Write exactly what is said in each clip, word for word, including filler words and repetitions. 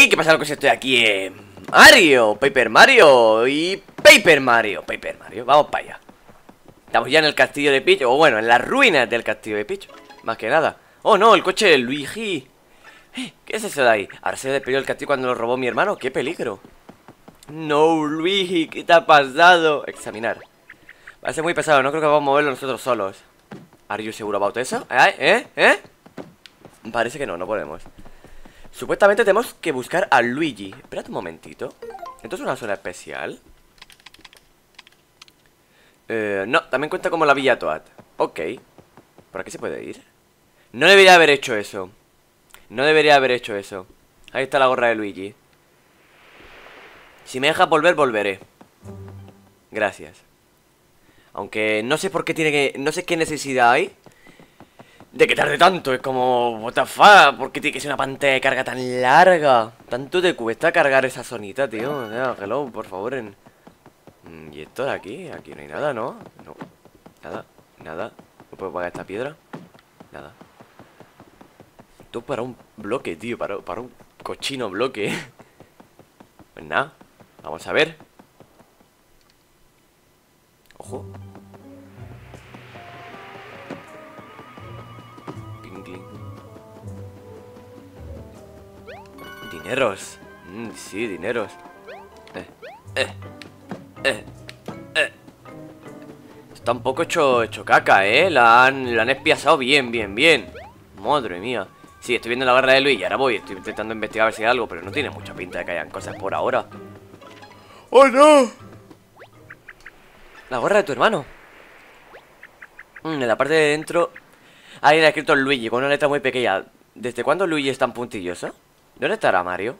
¡Hey! ¿Qué pasa, locos? Estoy aquí en Mario, Paper Mario y Paper Mario, Paper Mario, vamos para allá. Estamos ya en el castillo de Peach, o bueno, en las ruinas del castillo de Peach, más que nada. Oh no, el coche de Luigi. ¿Qué es eso de ahí? ¿Ahora se despedió el castillo cuando lo robó mi hermano? ¡Qué peligro! No, Luigi, ¿qué te ha pasado? Examinar. Va a ser muy pesado, no creo que vamos a moverlo nosotros solos. ¿Are you seguro about eso? ¿Eh? ¿Eh? ¿Eh? Parece que no, no podemos. Supuestamente tenemos que buscar a Luigi. Espérate un momentito. ¿Esto es una zona especial? Eh, no, también cuenta como la Villa Toad. Ok. ¿Por aquí se puede ir? No debería haber hecho eso. No debería haber hecho eso. Ahí está la gorra de Luigi. Si me dejas volver, volveré. Gracias. Aunque no sé por qué tiene que... No sé qué necesidad hay de que tarde tanto. Es como... What the fuck. ¿Por qué tiene que ser una pantalla de carga tan larga? Tanto te cuesta cargar esa zonita, tío. Ya, hello, por favor. En... ¿Y esto de aquí? Aquí no hay nada, ¿no? No. Nada, nada. ¿No puedo pagar esta piedra? Nada. Esto para un bloque, tío. Para, para un cochino bloque. Pues nada. Vamos a ver. Ojo. Cling, cling. Dineros. Mm, sí, dineros. Eh, eh, eh, eh. Está un poco hecho, hecho caca, ¿eh? La han, la han espiasado bien, bien, bien. Madre mía. Sí, estoy viendo la barra de Luigi. Ahora voy, estoy intentando investigar a ver si hay algo, pero no tiene mucha pinta de que hayan cosas por ahora. ¡Oh, no! La gorra de tu hermano. Mm, en la parte de dentro hay escrito Luigi con una letra muy pequeña. ¿Desde cuándo Luigi es tan puntilloso? ¿Dónde estará Mario?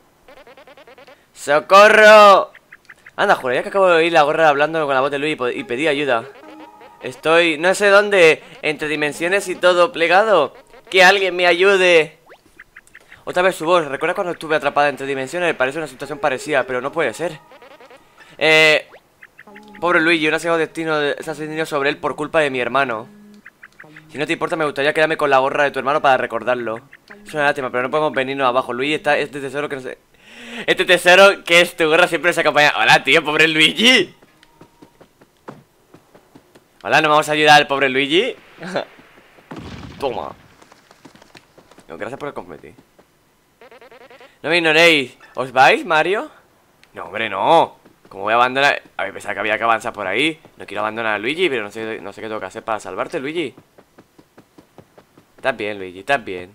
¡Socorro! Anda, juraría que acabo de oír la gorra hablando con la voz de Luigi y pedí ayuda. Estoy no sé dónde, entre dimensiones y todo plegado. ¡Que alguien me ayude! Otra vez su voz. ¿Recuerdas cuando estuve atrapada entre dimensiones? Me parece una situación parecida, pero no puede ser. Eh... Pobre Luigi, un asesino destino de, se ha asesino sobre él por culpa de mi hermano. Si no te importa, me gustaría quedarme con la gorra de tu hermano para recordarlo. Es una lástima, pero no podemos venirnos abajo. Luigi está este tesoro que no sé. Este tesoro que es tu gorra siempre se acompaña. Hola, tío, pobre Luigi. Hola, ¿no vamos a ayudar al pobre Luigi? Toma. No, gracias por el confeti. No me ignoréis. ¿Os vais, Mario? No, hombre, no. ¿Cómo voy a abandonar? A ver, pensaba que había que avanzar por ahí. No quiero abandonar a Luigi, pero no sé, no sé qué tengo que hacer para salvarte, Luigi. Estás bien, Luigi, estás bien.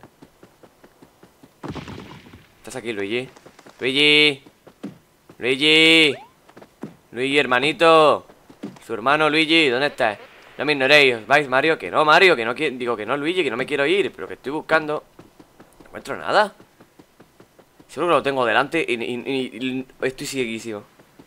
¿Estás aquí, Luigi? Luigi. Luigi. Luigi, hermanito. Su hermano Luigi, ¿dónde estás? No me ignoréis. ¿Os vais, Mario? Que no, Mario, que no quiero. Digo que no, Luigi, que no me quiero ir. Pero que estoy buscando. No encuentro nada. Seguro que lo tengo delante y, y, y, y estoy cieguísimo.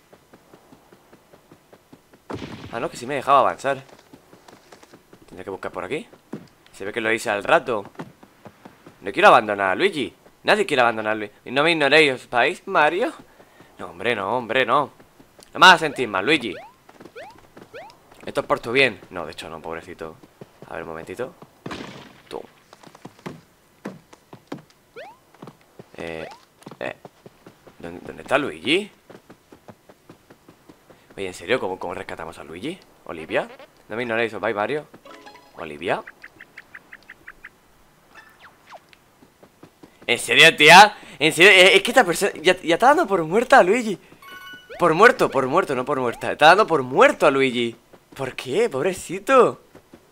Ah, no, que sí me dejaba avanzar. Tendría que buscar por aquí. Se ve que lo hice al rato. No quiero abandonar a Luigi. Nadie quiere abandonar a Luigi. Y no me ignoréis, ¿os vais, Mario? No, hombre, no, hombre, no. No me vas a sentir mal, Luigi. Esto es por tu bien. No, de hecho no, pobrecito. A ver, un momentito. Tú. Eh, eh. ¿Dónde, ¿dónde está Luigi? Oye, ¿en serio? ¿Cómo, cómo rescatamos a Luigi? ¿Olivia? No me ignoréis, ¿os vais, Mario? ¿Olivia? ¿En serio, tía? ¿En serio? Es que esta persona ya, ya está dando por muerta a Luigi. Por muerto, por muerto, no por muerta. Está dando por muerto a Luigi. ¿Por qué? Pobrecito.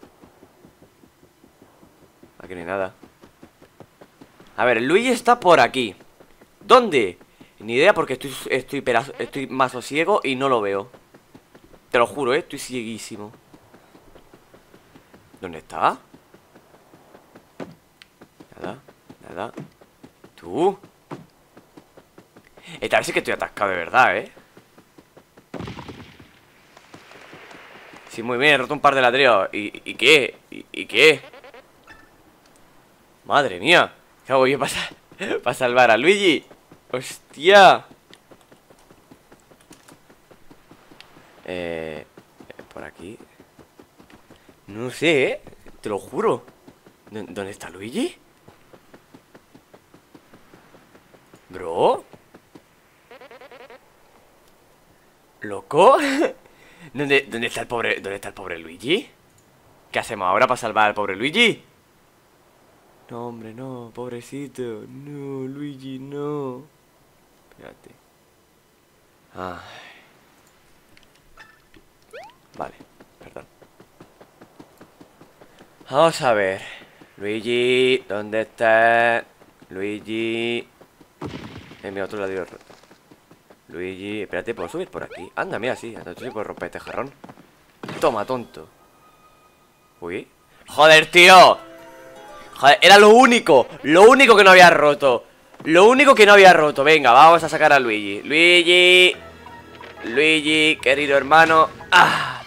Aquí no hay nada. A ver, Luigi está por aquí. ¿Dónde? Ni idea porque estoy, estoy, perazo, estoy mazo ciego y no lo veo. Te lo juro, ¿eh? Estoy cieguísimo. ¿Dónde está? Nada, nada. ¿Tú? Esta vez sí que estoy atascado de verdad, ¿eh? Sí, muy bien, he roto un par de ladrillos. ¿Y, y qué? ¿Y, ¿Y qué? Madre mía. ¿Qué hago yo para, para salvar a Luigi? ¡Hostia! Eh... Por aquí. No sé, ¿eh? Te lo juro. ¿Dónde está Luigi? ¿Bro? ¿Loco? ¿Dónde, dónde está el pobre, dónde está el pobre Luigi? ¿Qué hacemos ahora para salvar al pobre Luigi? No, hombre, no, pobrecito. No, Luigi, no. Espérate. Ay. Vale, perdón. Vamos a ver. Luigi, ¿dónde está? Luigi. En mi otro lado. Luigi, espérate, ¿puedo subir por aquí? Anda, mira, sí, anda, sí puedo romper este jarrón. Toma, tonto. Uy. ¡Joder, tío! Joder, era lo único, lo único que no había roto. Lo único que no había roto. Venga, vamos a sacar a Luigi. Luigi. Luigi, querido hermano. ¡Ah!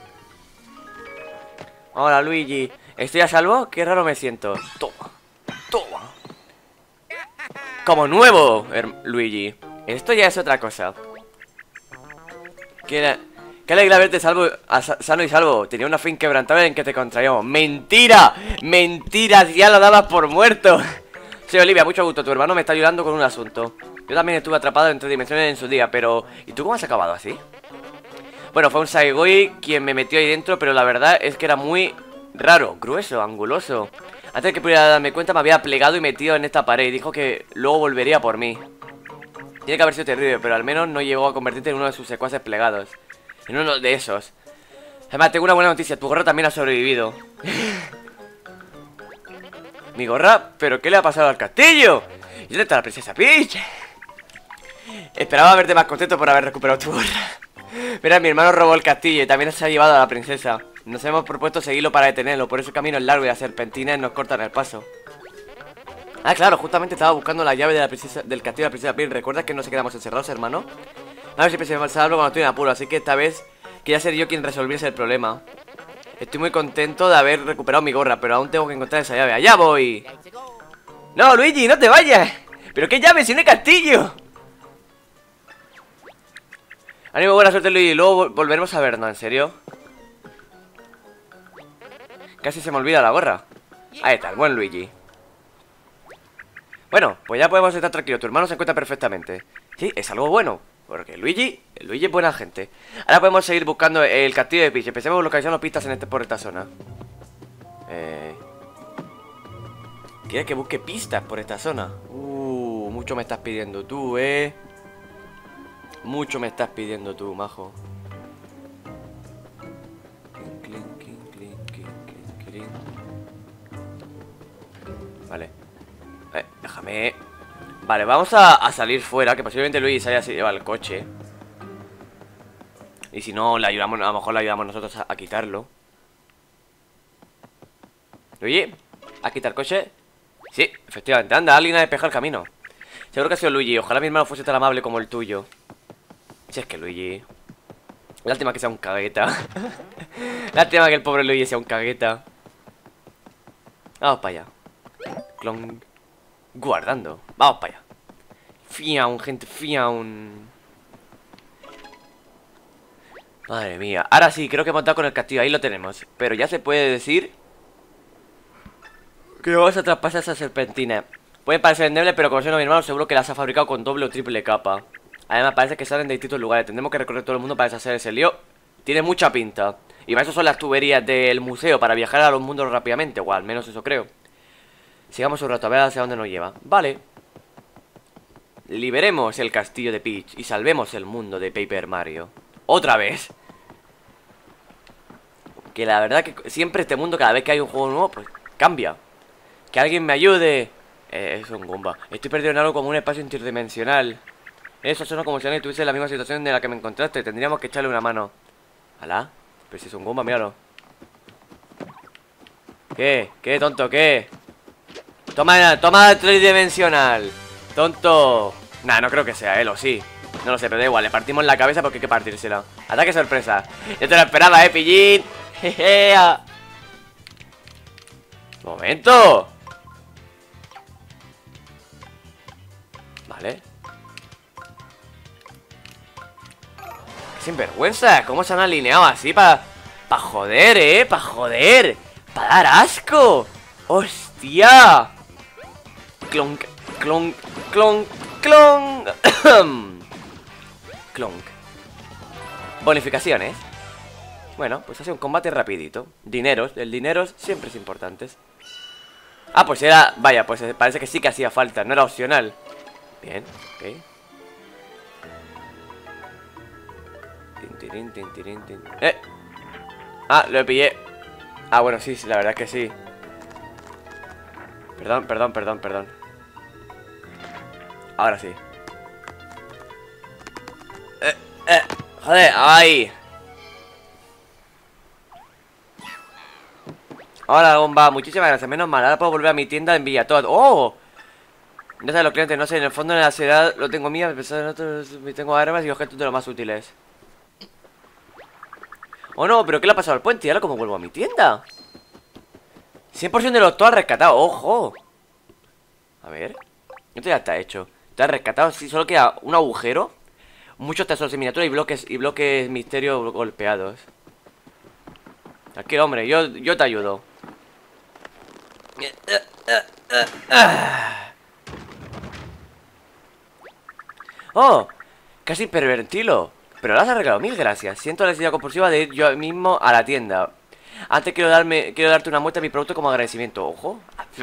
Hola, Luigi. ¿Estoy a salvo? Qué raro me siento. Toma, toma. Como nuevo, Luigi. Esto ya es otra cosa. Qué, qué alegre verte salvo, a, sano y salvo. Tenía una fe inquebrantable en que te contraíamos. ¡Mentira! ¡Mentira! Ya lo dabas por muerto. Sí, Olivia, mucho gusto. Tu hermano me está ayudando con un asunto. Yo también estuve atrapado en tres dimensiones en su día, pero... ¿Y tú cómo has acabado así? Bueno, fue un Saigoi quien me metió ahí dentro, pero la verdad es que era muy raro, grueso, anguloso. Antes de que pudiera darme cuenta me había plegado y metido en esta pared y dijo que luego volvería por mí. Tiene que haber sido terrible, pero al menos no llegó a convertirte en uno de sus secuaces plegados. En uno de esos. Además, tengo una buena noticia, tu gorra también ha sobrevivido. ¿Mi gorra? ¿Pero qué le ha pasado al castillo? ¿Y dónde está la princesa Peach? Esperaba verte más contento por haber recuperado tu gorra. Mira, mi hermano robó el castillo y también se ha llevado a la princesa. Nos hemos propuesto seguirlo para detenerlo, por eso el camino es largo y las serpentinas nos cortan el paso. Ah, claro, justamente estaba buscando la llave de la princesa, del castillo de la princesa Peach. ¿Recuerdas que nos quedamos encerrados, hermano? A ver, siempre se me pasa algo cuando estoy en apuro, así que esta vez quería ser yo quien resolviese el problema. Estoy muy contento de haber recuperado mi gorra, pero aún tengo que encontrar esa llave. ¡Allá voy! ¡No, Luigi, no te vayas! ¿Pero qué llave, si no hay castillo? Ánimo, buena suerte, Luigi. Luego volveremos a vernos, ¿en serio? Casi se me olvida la gorra. Ahí está, el buen Luigi. Bueno, pues ya podemos estar tranquilos. Tu hermano se encuentra perfectamente. Sí, es algo bueno, porque Luigi, el Luigi es buena gente. Ahora podemos seguir buscando el castillo de Peach. Empecemos localizando pistas en este, por esta zona. Eh... ¿Quieres que busque pistas por esta zona? Uh, mucho me estás pidiendo tú, eh. Mucho me estás pidiendo tú, majo. Vale. Eh, déjame. Vale, vamos a, a salir fuera, que posiblemente Luigi se haya llevado el coche. Y si no, le ayudamos, a lo mejor le ayudamos nosotros a, a quitarlo. Luigi, ¿has quitado el coche? Sí, efectivamente, anda, alguien ha despejado el camino. Seguro que ha sido Luigi, ojalá mi hermano fuese tan amable como el tuyo. Si es que Luigi... Lástima que sea un cagueta. Lástima que el pobre Luigi sea un cagueta. Vamos para allá. Clon. Guardando. Vamos para allá. Fiaun, gente, fiaun. Madre mía. Ahora sí, creo que hemos dado con el castillo. Ahí lo tenemos. Pero ya se puede decir que vamos a traspasar esa serpentina. Pueden parecer endebles, pero como soy mi hermano, seguro que las ha fabricado con doble o triple capa. Además, parece que salen de distintos lugares. Tendremos que recorrer todo el mundo para deshacer ese lío. Tiene mucha pinta. Y para eso son las tuberías del museo, para viajar a los mundos rápidamente. O al menos eso creo. Sigamos un rato, a ver hacia dónde nos lleva. Vale. Liberemos el castillo de Peach y salvemos el mundo de Paper Mario. Otra vez. Que la verdad que siempre este mundo, cada vez que hay un juego nuevo, pues cambia. Que alguien me ayude. Eh, es un Goomba. Estoy perdido en algo como un espacio interdimensional. Eso suena como si alguien estuviese en la misma situación en la que me encontraste. Tendríamos que echarle una mano. ¿Alá? Pero si es un Goomba, míralo. ¿Qué? ¿Qué, tonto? ¿Qué? Toma, toma tridimensional. Tonto. Nah, no creo que sea él, o sí. No lo sé, pero da igual, le partimos la cabeza porque hay que partírsela. Ataque sorpresa. Yo te lo esperaba, eh, pillín. Jejea. Momento. Vale. Qué sinvergüenza. ¿Cómo se han alineado así para pa joder, eh? Para joder. Para dar asco. Hostia. Clonk, clonk, clonk, clonk. Clonk. Bonificaciones. Bueno, pues hace un combate rapidito. Dineros, el dinero siempre es importante. Ah, pues era... Vaya, pues parece que sí que hacía falta, no era opcional. Bien, ok. Tin, tin, tin, tin. ¡Eh! Ah, lo pillé. Ah, bueno, sí, sí, la verdad es que sí. Perdón, perdón, perdón, perdón. Ahora sí. Eh, eh, joder, ¡ay! Hola, bomba, muchísimas gracias. Menos mal, ahora puedo volver a mi tienda en Villatot. ¡Oh! Ya sabes, los clientes, no sé, en el fondo de la ciudad lo tengo mío, a pesar de otros, tengo armas y objetos de lo más útiles. Oh no, pero ¿qué le ha pasado al puente? ¿Y ahora cómo vuelvo a mi tienda? cien por ciento de los todos rescatados, ¡ojo! A ver. Esto ya está hecho. Está rescatado, sí, solo queda un agujero, muchos tesoros en miniatura y bloques y bloques misterio golpeados. Aquí, hombre, yo, yo te ayudo. ¡Oh! Casi pervertilo. Pero lo has arreglado, mil gracias. Siento la necesidad compulsiva de ir yo mismo a la tienda. Antes quiero darme, quiero darte una muestra de mi producto como agradecimiento. Ojo.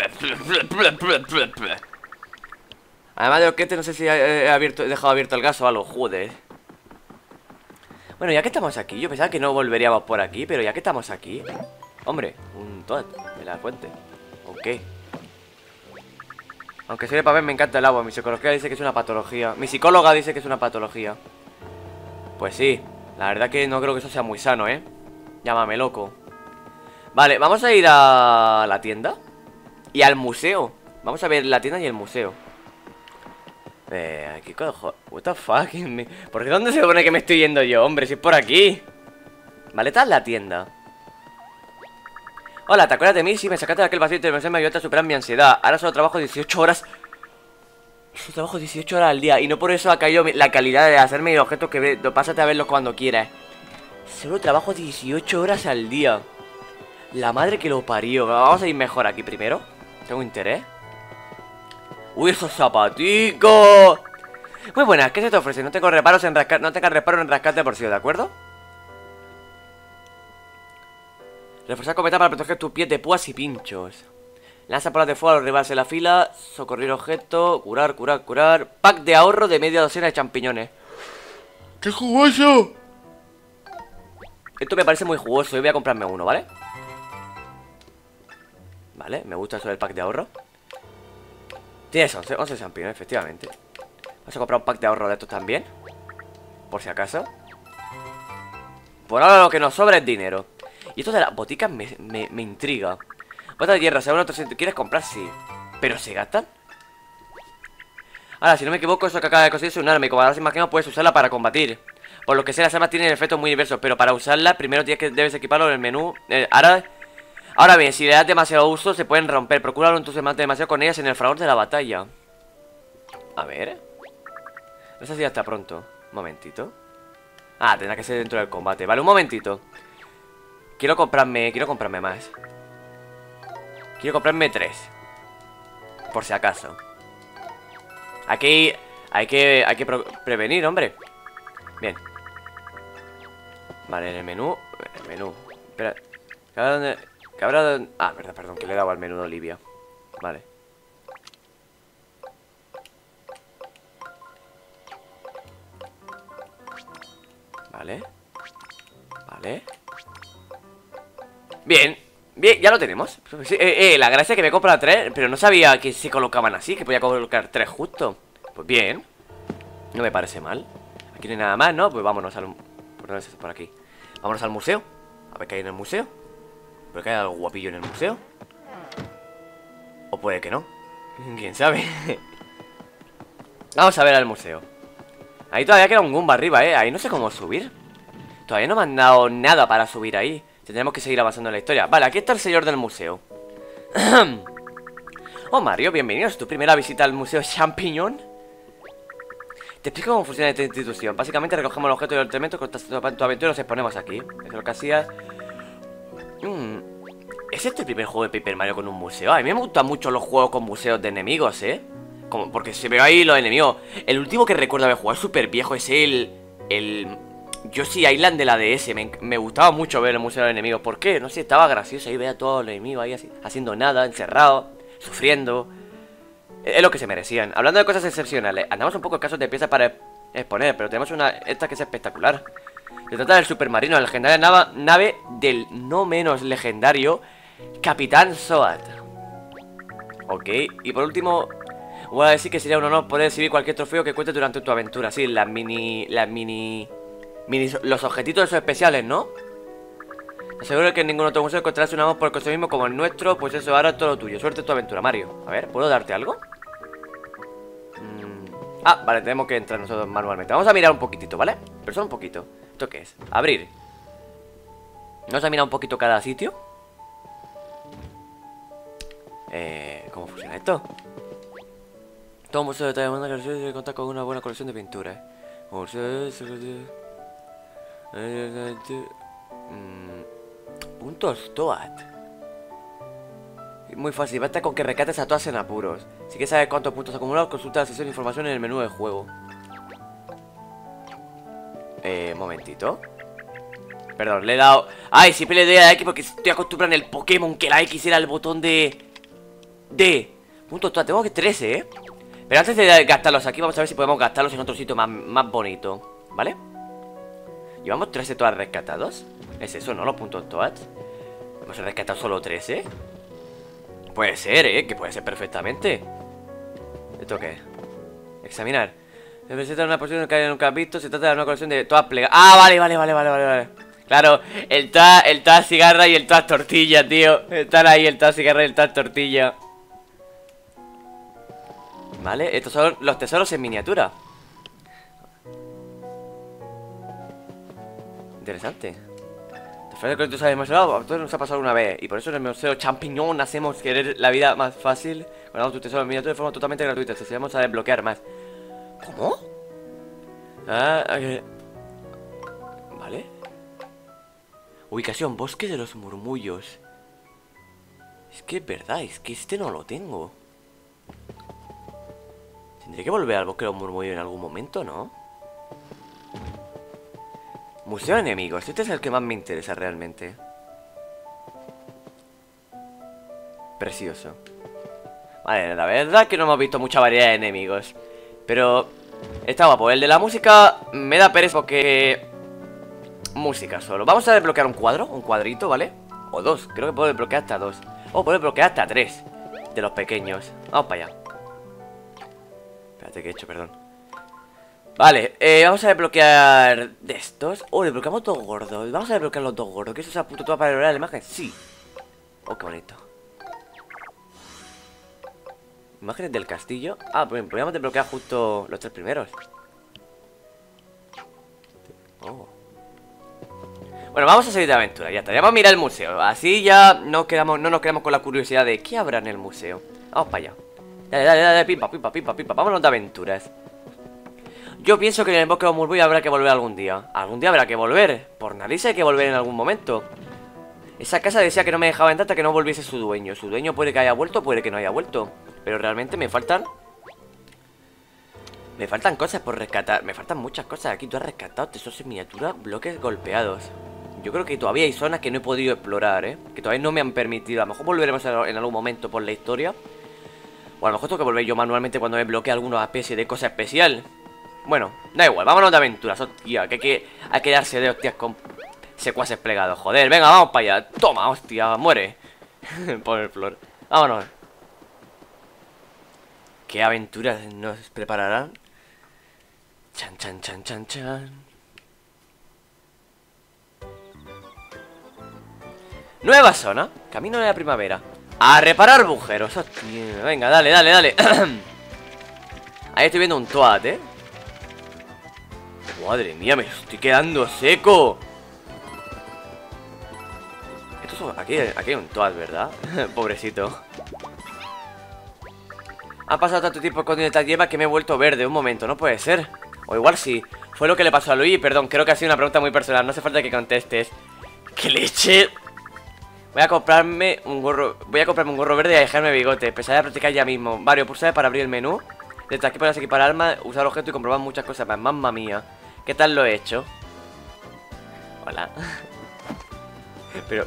Además de lo que te no sé si he, abierto, he dejado abierto el gas o algo, joder. Bueno, ya que estamos aquí, yo pensaba que no volveríamos por aquí, pero ya que estamos aquí. Hombre, un toad de la fuente. Ok. Aunque soy de papel, me encanta el agua. Mi psicología dice que es una patología. Mi psicóloga dice que es una patología. Pues sí, la verdad que no creo que eso sea muy sano, ¿eh? Llámame loco. Vale, vamos a ir a la tienda y al museo. Vamos a ver la tienda y el museo. Eh, aquí cojo. What the fuck? ¿Por qué dónde se supone que me estoy yendo yo? Hombre, si es por aquí. Vale, esta es la tienda. Hola, ¿te acuerdas de mí? Sí, me sacaste de aquel vacío y me ayudaste a superar mi ansiedad. Ahora solo trabajo dieciocho horas. Solo trabajo dieciocho horas al día. Y no por eso ha caído la calidad de hacerme los objetos que ve. Pásate a verlos cuando quieras. Solo trabajo dieciocho horas al día. La madre que lo parió. Vamos a ir mejor aquí primero. Tengo interés. ¡Uy, esos zapaticos! Muy buenas, ¿qué se te ofrece? No tengo reparos en rascar, no tengas reparo en rascarte por sí, ¿de acuerdo? Reforzar cometa para proteger tus pies de púas y pinchos. Lanza bolas de fuego a los rivales en la fila. Socorrer objeto. Curar, curar, curar. Pack de ahorro de media docena de champiñones. ¡Qué jugoso! Esto me parece muy jugoso. Yo voy a comprarme uno, ¿vale? Vale, me gusta eso del pack de ahorro. Tienes once, once champiñones, efectivamente. Vamos a comprar un pack de ahorro de estos también, por si acaso. Por ahora lo que nos sobra es dinero. Y esto de las boticas me, me, me intriga. Botas de hierro, según otro sitio. ¿Quieres comprar? Sí. ¿Pero se gastan? Ahora, si no me equivoco, eso que acaba de conseguir es un arma. Y como ahora se imagino, puedes usarla para combatir. Por lo que sé, las armas tienen efectos muy diversos. Pero para usarla, primero tienes que debes equiparlo en el menú. eh, Ahora... Ahora bien, si le das demasiado uso, se pueden romper. Procúralo entonces mate demasiado con ellas en el fragor de la batalla. A ver. No sé si hasta pronto. Un momentito. Ah, tendrá que ser dentro del combate. Vale, un momentito. Quiero comprarme, quiero comprarme más. Quiero comprarme tres. Por si acaso. Aquí hay que, hay que prevenir, hombre. Bien. Vale, en el menú. En el menú. Espera. ¿Dónde? Que habrá... Ah, verdad, perdón, que le he dado al menú de Olivia. Vale. Vale. Vale. Bien. Bien, ya lo tenemos. Sí, eh, eh, la gracia es que me compra tres, pero no sabía que se colocaban así, que podía colocar tres justo. Pues bien. No me parece mal. Aquí no hay nada más, ¿no? Pues vámonos al... ¿Por dónde es esto? Por aquí. Vámonos al museo. A ver qué hay en el museo. ¿Pero que hay algo guapillo en el museo? O puede que no. ¿Quién sabe? Vamos a ver al museo. Ahí todavía queda un Goomba arriba, ¿eh? Ahí no sé cómo subir. Todavía no me han dado nada para subir ahí. Tendremos que seguir avanzando en la historia. Vale, aquí está el señor del museo. Oh, Mario, bienvenido. ¿Es tu primera visita al Museo Champiñón? Te explico cómo funciona esta institución. Básicamente recogemos los objetos y los elementos con tu aventura y los exponemos aquí. Eso es lo que hacía... Mm. ¿Es este el primer juego de Paper Mario con un museo? A mí me gustan mucho los juegos con museos de enemigos, ¿eh? Como porque se ve ahí los enemigos. El último que recuerdo haber jugado súper viejo es el... El... Yoshi Island de la D S. Me, me gustaba mucho ver el museo de los enemigos. ¿Por qué? No sé, estaba gracioso. Ahí veía a todos los enemigos ahí así, haciendo nada, encerrados, sufriendo. Es lo que se merecían. Hablando de cosas excepcionales, andamos un poco escasos de piezas para exponer, pero tenemos una, esta que es espectacular. Se trata del submarino, la legendaria nave, nave del no menos legendario Capitán Zoat. Ok, y por último, voy a decir que sería un honor poder recibir cualquier trofeo que cuente durante tu aventura. Sí, las mini... Las mini... mini los objetitos esos especiales, ¿no? Te aseguro que en ningún otro museo encontrarás un amor por el consumismo como el nuestro. Pues eso, ahora es todo tuyo. Suerte en tu aventura, Mario. A ver, ¿puedo darte algo? Mm. Ah, vale, tenemos que entrar nosotros manualmente. Vamos a mirar un poquitito, ¿vale? Pero solo un poquito. ¿Esto qué es? Abrir. Vamos a mirar un poquito cada sitio. Eh, ¿Cómo funciona esto? Todo museo de talla mundial que cuenta con una buena colección de pinturas. Museo de... Mm, puntos Toad. Muy fácil, basta con que rescates a todas en apuros. Si quieres saber cuántos puntos acumulados, consulta la sesión de información en el menú de juego. Eh, momentito. Perdón, le he dado... Ay, siempre le doy a la X porque estoy acostumbrado en el Pokémon que la X era el botón de... De... Puntos Toad, tengo que trece, ¿eh? Pero antes de gastarlos aquí, vamos a ver si podemos gastarlos en otro sitio más, más bonito, ¿vale? Llevamos trece Toads rescatados. ¿Es eso, no? Los puntos Toad. Hemos rescatado solo trece. Puede ser, ¿eh? Que puede ser perfectamente. ¿Esto qué es? Examinar. Se presenta una posición que nunca has visto. Se trata de una colección de Toads plegadas. Ah, vale, vale, vale, vale, vale, vale. Claro, el Toad, el Toad cigarra y el Toad tortilla, tío. Están ahí el Toad cigarra y el Toad tortilla. Vale, estos son los tesoros en miniatura. Interesante. Después de que tú sabes más lado, a todos nos ha pasado una vez. Y por eso en el Museo Champiñón hacemos querer la vida más fácil. Guardamos tu tesoro en miniatura de forma totalmente gratuita. Te enseñamos a desbloquear más. ¿Cómo? Ah, okay. Vale. Ubicación, bosque de los murmullos. Es que es verdad, es que este no lo tengo. Tendré que volver al bosque de los murmullos en algún momento, ¿no? Museo de enemigos, este es el que más me interesa realmente. Precioso. Vale, la verdad que no hemos visto mucha variedad de enemigos. Pero está guapo, el de la música me da pereza porque... Música solo, vamos a desbloquear un cuadro, un cuadrito, ¿vale? O dos, creo que puedo desbloquear hasta dos. O puedo desbloquear hasta tres de los pequeños. Vamos para allá. Espérate que he hecho, perdón. Vale, eh, vamos a desbloquear de estos. Oh, desbloqueamos dos gordos. Vamos a desbloquear los dos gordos. ¿Qué es esa puta toda para lograr la imagen? Sí. Oh, qué bonito. Imágenes del castillo. Ah, pues podríamos desbloquear justo los tres primeros. Oh. Bueno, vamos a salir de aventura, ya está. Ya vamos a mirar el museo. Así ya no, quedamos, no nos quedamos con la curiosidad de ¿qué habrá en el museo? Vamos para allá. Dale, dale, dale, pipa, pipa, pipa, pipa. Vámonos de aventuras. Yo pienso que en el bosque de los murmullos habrá que volver algún día. Algún día habrá que volver. Por nariz hay que volver en algún momento. Esa casa decía que no me dejaba entrar hasta que no volviese su dueño. Su dueño puede que haya vuelto, puede que no haya vuelto. Pero realmente me faltan... Me faltan cosas por rescatar. Me faltan muchas cosas. Aquí tú has rescatado tesoros en miniatura, bloques golpeados. Yo creo que todavía hay zonas que no he podido explorar, ¿eh? Que todavía no me han permitido. A lo mejor volveremos en algún momento por la historia. O a lo mejor tengo que volver yo manualmente cuando me bloquee alguna especie de cosa especial. Bueno, da igual, vámonos de aventuras, hostia. Que hay que, hay que darse de hostias con secuaces plegados. Joder, venga, vamos para allá. Toma, hostia, muere. Por el flor. Vámonos. ¿Qué aventuras nos prepararán? Chan, chan, chan, chan, chan. Nueva zona, camino de la primavera. A reparar agujeros, hostia. Venga, dale, dale, dale. Ahí estoy viendo un Toad, ¿eh? Madre mía, me estoy quedando seco. Esto es... Aquí, aquí hay un Toad, ¿verdad? Pobrecito. Ha pasado tanto tiempo con esta hierba que me he vuelto verde. Un momento, no puede ser. O igual sí. Fue lo que le pasó a Luigi. Perdón, creo que ha sido una pregunta muy personal. No hace falta que contestes. ¡Qué leche! Voy a comprarme un gorro. Voy a comprarme un gorro verde y a dejarme bigote. Empezaré a practicar ya mismo. Varios pulsares para abrir el menú. Desde aquí podrás equipar armas, usar objetos y comprobar muchas cosas más. Mamma mía. ¿Qué tal lo he hecho? Hola. Pero...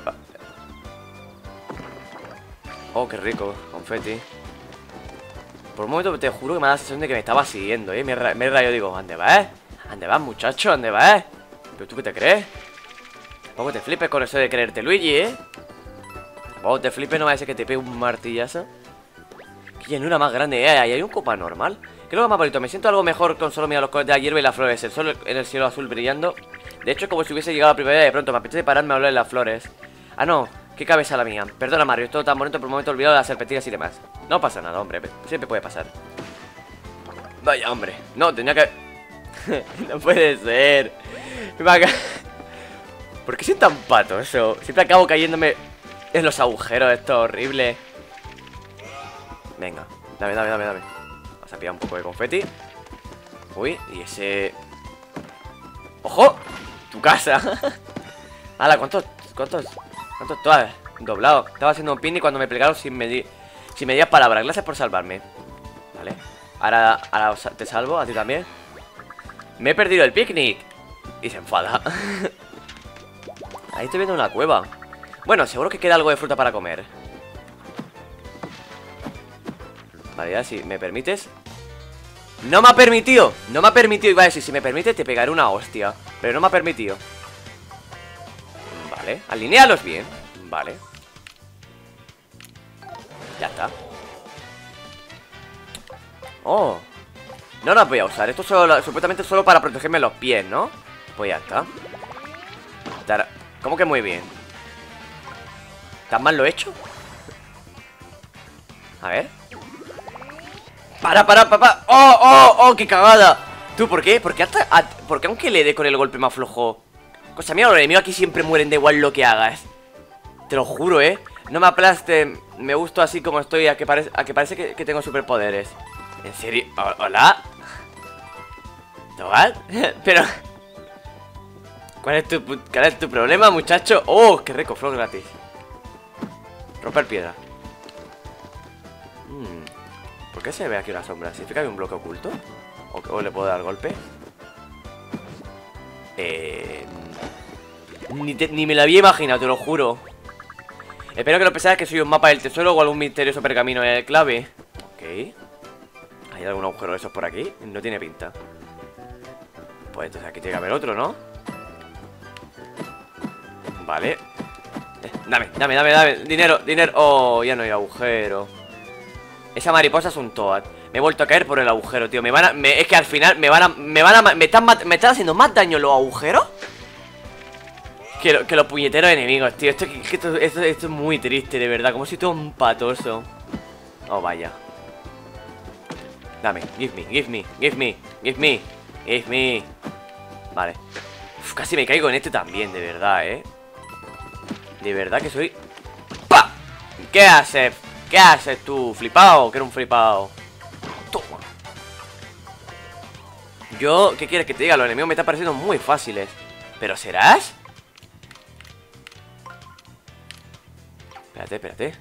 Oh, qué rico, confeti. Por un momento te juro que me da la sensación de que me estaba siguiendo, ¿eh? Me, me rayo, digo, ¿dónde vas? ¿Dónde vas, muchacho? ¿Dónde vas? ¿Pero tú qué te crees? Tampoco te flipes con eso de creerte Luigi, ¿eh? Tampoco te flipes, no va a ser que te pegue un martillazo. Qué llanura más grande, ¿eh? Ahí hay un copa normal. Creo que es más bonito, me siento algo mejor con solo mirar los colores de la hierba y las flores. El sol en el cielo azul brillando. De hecho, es como si hubiese llegado la primavera y de pronto me apetece pararme a hablar de las flores. Ah, no, qué cabeza la mía. Perdona, Mario, es todo tan bonito, por un momento he olvidado de las serpentinas y demás. No pasa nada, hombre, siempre puede pasar. Vaya, hombre, no, tenía que... No puede ser. ¿Por qué soy tan pato eso? Siempre acabo cayéndome en los agujeros, esto horrible. Venga, dame, dame, dame, dame. Vamos a pillar un poco de confeti. Uy, y ese... ¡Ojo! Tu casa. Hala, ¿cuántos? ¿Cuántos? ¿Cuántos? Todas doblado. Estaba haciendo un pin y cuando me plegaron sin medir sin medidas palabras. Gracias por salvarme. Vale. Ahora, ahora te salvo, a ti también. Me he perdido el picnic. Y se enfada. Ahí estoy viendo una cueva. Bueno, seguro que queda algo de fruta para comer. Vale, ya si me permites. ¡No me ha permitido! No me ha permitido, iba a decir, si me permite te pegaré una hostia. Pero no me ha permitido. Vale, alinealos bien. Vale. Ya está. Oh. No las voy a usar, esto es solo, supuestamente solo para protegerme los pies, ¿no? Pues ya está. ¿Cómo que muy bien? ¿Tan mal lo he hecho? A ver. Para, para, papá. ¡Oh, oh, oh! ¡Qué cagada! ¿Tú por qué? Porque hasta, a, porque aunque le dé con el golpe más flojo. Cosa mía, los enemigos aquí siempre mueren, da igual lo que hagas. Te lo juro, ¿eh? No me aplaste. Me gusto así como estoy, a que, parece, a que parece que, que tengo superpoderes. ¿En serio? ¿Hola? ¿What? Pero... ¿Cuál es, tu, ¿Cuál es tu problema, muchacho? ¡Oh! ¡Qué rico! Flor gratis. Romper piedra. Hmm. ¿Por qué se ve aquí una sombra? ¿Significa que hay un bloque oculto? ¿O, o le puedo dar golpe? Eh... Ni, te, ni me lo había imaginado, te lo juro. Espero que no pensáis que soy un mapa del tesoro o algún misterioso pergamino de clave. Ok. ¿Hay algún agujero de esos por aquí? No tiene pinta. Pues entonces aquí tiene que haber otro, ¿no? Vale. eh, Dame, dame, dame, dame. Dinero, dinero. Oh, ya no hay agujero. Esa mariposa es un Toad. Me he vuelto a caer por el agujero, tío. Me van a... Me, es que al final me van a... Me van a... Me están, me están haciendo más daño los agujeros Que, lo, que los puñeteros enemigos, tío. Esto, esto, esto, esto es muy triste, de verdad. Como si todo un patoso. Oh, vaya. Dame, give me, give me, give me, give me, give me. Vale. Uf, casi me caigo en este también, de verdad, eh. De verdad que soy... ¡Pah! ¿Qué haces? ¿Qué haces tú? ¿Flipao? Que era un flipao. Toma. Yo, ¿qué quieres que te diga? Los enemigos me están pareciendo muy fáciles. ¿Pero serás? Espérate, espérate.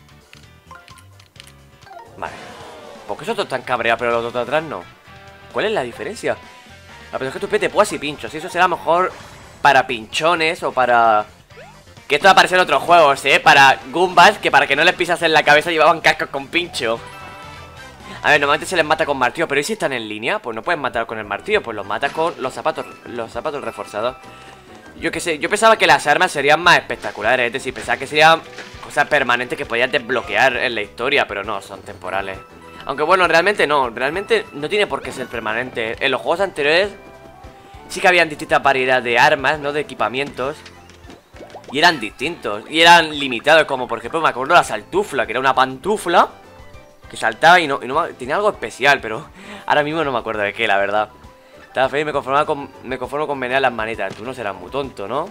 Vale. ¿Por qué esos otros están cabreados pero los otros de atrás no? ¿Cuál es la diferencia? La verdad es que tú pete puas y pinchos. Y eso será mejor para pinchones o para... Que esto aparece en otros juegos, ¿eh? Para Goombas, que para que no les pisas en la cabeza llevaban cascos con pincho. A ver, normalmente se les mata con martillo. Pero ¿y si están en línea? Pues no pueden matar con el martillo. Pues los matas con los zapatos Los zapatos reforzados. Yo qué sé, yo pensaba que las armas serían más espectaculares. Es decir, pensaba que serían cosas permanentes que podías desbloquear en la historia. Pero no, son temporales. Aunque bueno, realmente no, realmente no tiene por qué ser permanente. En los juegos anteriores sí que habían distintas variedades de armas, ¿no? De equipamientos. Y eran distintos, y eran limitados. Como por ejemplo, me acuerdo la saltufla, que era una pantufla que saltaba y no, y no tenía algo especial. Pero ahora mismo no me acuerdo de qué, la verdad. Estaba feliz, me conformaba con, me conformo con menear las manitas. Tú no serás muy tonto, ¿no?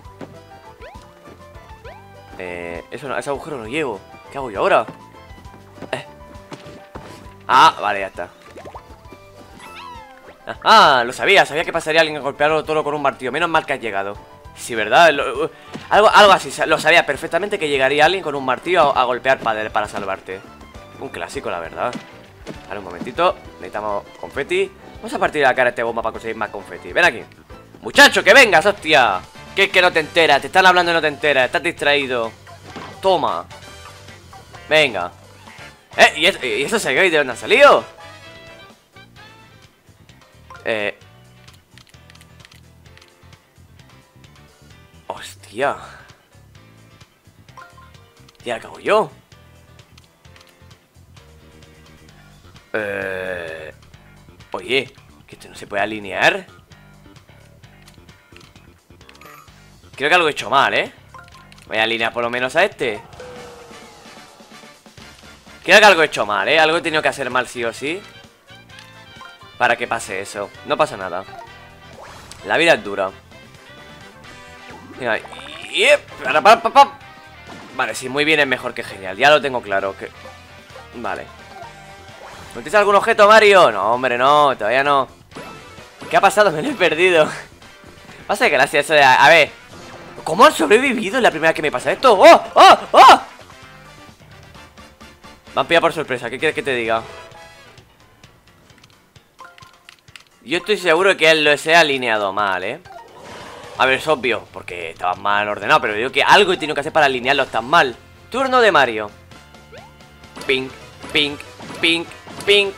Eh, eso no, ese agujero no llevo. ¿Qué hago yo ahora? Eh Ah, vale, ya está. Ah, lo sabía, sabía que pasaría alguien a golpearlo todo con un martillo. Menos mal que has llegado. Sí, ¿verdad? Lo, algo, algo así, lo sabía perfectamente que llegaría alguien con un martillo a, a golpear para, para salvarte. Un clásico, la verdad. Vale, un momentito, necesitamos confeti. Vamos a partir de la cara a este bomba para conseguir más confeti. Ven aquí. Muchacho, que vengas, hostia. ¿Qué es que no te enteras? Te están hablando y no te enteras. Estás distraído. Toma. Venga. ¿Eh? ¿Y eso, y eso se ve? ¿De dónde ha salido? Eh... Hostia. Ya acabo yo. Eh... Oye, que esto no se puede alinear. Creo que algo he hecho mal, ¿eh? Voy a alinear por lo menos a este. Creo que algo he hecho mal, ¿eh? Algo he tenido que hacer mal sí o sí para que pase eso. No pasa nada. La vida es dura. Mira, y... para, para, para, para. Vale, sí, muy bien es mejor que genial. Ya lo tengo claro que... Vale. ¿No tienes algún objeto, Mario? No, hombre, no, todavía no. ¿Qué ha pasado? Me lo he perdido. Pasa que gracias a eso de... A ver, ¿cómo han sobrevivido? Es la primera vez que me pasa esto. ¡Oh! ¡Oh! ¡Oh! Me han pillado por sorpresa, ¿qué quieres que te diga? Yo estoy seguro de que él lo se ha alineado mal, ¿eh? A ver, es obvio, porque estaba mal ordenado. Pero digo que algo he tenido que hacer para alinearlos tan mal. Turno de Mario. Pink, pink, pink, pink.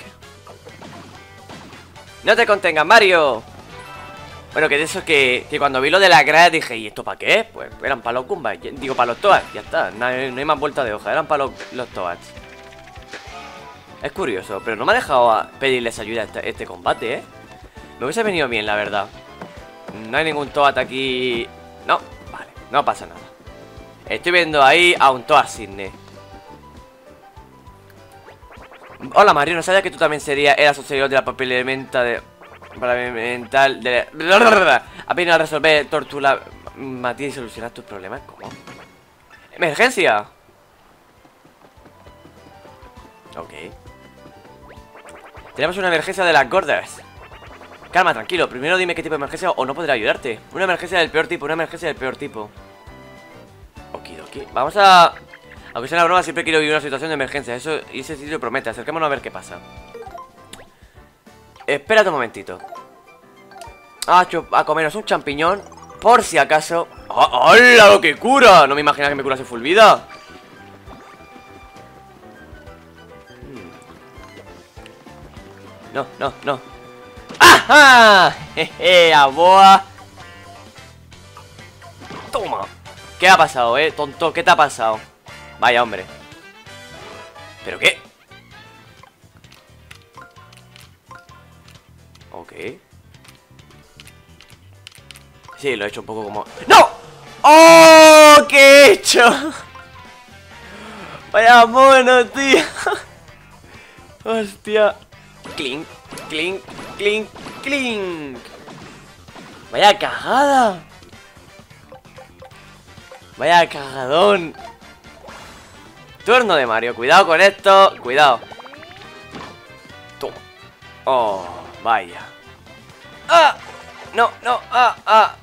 No te contengas, Mario. Bueno, que de eso que, que cuando vi lo de la grada dije, ¿y esto para qué? Pues eran para los Goombas, digo, para los Toads. Ya está, no hay, no hay más vuelta de hoja. Eran para los, los Toads. Es curioso, pero no me ha dejado a pedirles ayuda a este, este combate, ¿eh? Me hubiese venido bien, la verdad. No hay ningún Toad aquí. No, vale, no pasa nada. Estoy viendo ahí a un Toad Sydney. Hola, Mario, ¿no sabía que tú también serías eras un seguidor de la papelera de... mental de... Ha venido a resolver tortura Matías y solucionar tus problemas? ¿Cómo? ¡Emergencia! Ok. Tenemos una emergencia de las gordas. Calma, tranquilo. Primero dime qué tipo de emergencia o no podré ayudarte. Una emergencia del peor tipo, una emergencia del peor tipo. Okidoki. Vamos a... Aunque sea una broma, siempre quiero vivir una situación de emergencia. Eso y ese sitio promete. Acerquémonos a ver qué pasa. Espérate un momentito. Ah, a comernos un champiñón. Por si acaso. ¡Oh, ¡hola, lo que cura! No me imaginaba que me curase full vida. No, no, no. ¡Ajá! Jeje, a boa. Toma. ¿Qué ha pasado, eh, tonto? ¿Qué te ha pasado? Vaya, hombre. ¿Pero qué? Ok. Sí, lo he hecho un poco como... ¡No! ¡Oh! ¿Qué he hecho? Vaya mono, tío. Hostia. Clink, clink, clink, clink. Vaya cagada. Vaya cagadón. Turno de Mario. Cuidado con esto. Cuidado. Toma. Oh, vaya. ¡Ah! No, no, ah, ah.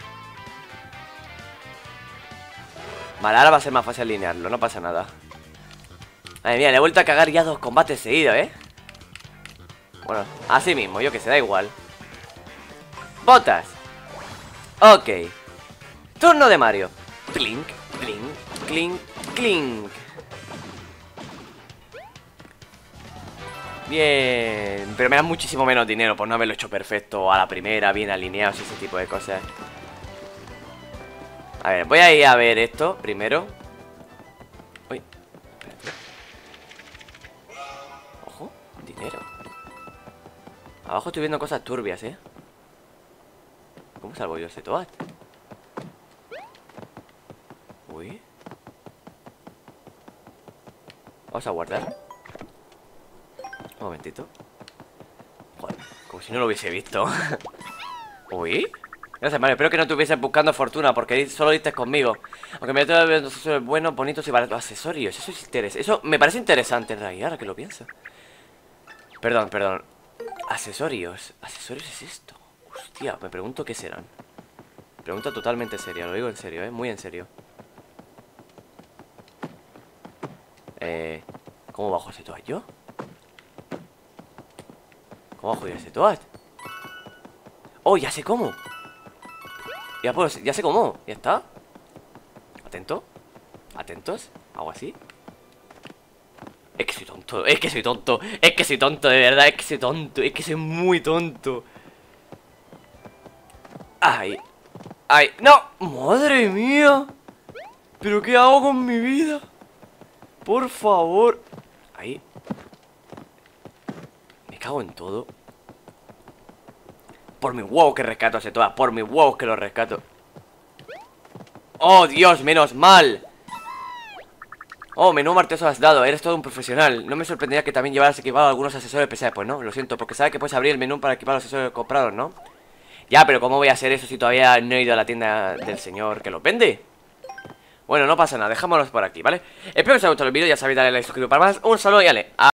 Vale, ahora va a ser más fácil alinearlo. No pasa nada. Madre mía, le he vuelto a cagar ya dos combates seguidos, ¿eh? Bueno, así mismo, yo que sé, da igual. Botas. Ok. Turno de Mario. Clink, clink, clink, clink. Bien. Pero me da muchísimo menos dinero por no haberlo hecho perfecto a la primera, bien alineados y ese tipo de cosas. A ver, voy a ir a ver esto primero. Uy, espérate. Ojo, dinero. Abajo estoy viendo cosas turbias, ¿eh? ¿Cómo salvo yo ese Toad? Uy. Vamos a guardar. Un momentito. Joder, como si no lo hubiese visto. Uy. Gracias, Mario. Espero que no estuviese buscando fortuna, porque solo diste conmigo. Aunque me estoy viendo buenos, bonitos y baratos accesorios. Eso es interés. Eso me parece interesante en realidad, ahora que lo pienso. Perdón, perdón. Accesorios. ¿Accesorios es esto? Hostia, me pregunto qué serán. Pregunta totalmente seria, lo digo en serio, eh. Muy en serio. Eh. ¿Cómo bajo ese Toad yo? ¿Cómo bajo yo ese Toad? Oh, ya sé cómo. Ya pues, ya sé cómo. Ya está. Atento. Atentos. Hago así. Es que soy tonto, es que soy tonto. Es que soy tonto, de verdad, es que soy tonto. Es que soy muy tonto. Ay. Ay, no. Madre mía. ¿Pero qué hago con mi vida? Por favor. Ahí. Me cago en todo. Por mi huevo que rescato a Setoa. Por mi huevo que lo rescato. Oh, Dios, menos mal. Oh, menú martillo has dado. Eres todo un profesional. No me sorprendería que también llevaras equipado algunos accesorios especiales. Pues no, lo siento, porque sabes que puedes abrir el menú para equipar los accesorios comprados, ¿no? Ya, pero ¿cómo voy a hacer eso si todavía no he ido a la tienda del señor que los vende? Bueno, no pasa nada, dejámoslos por aquí, ¿vale? Espero que os haya gustado el vídeo, ya sabéis, darle like, suscribiros para más. Un saludo y ale.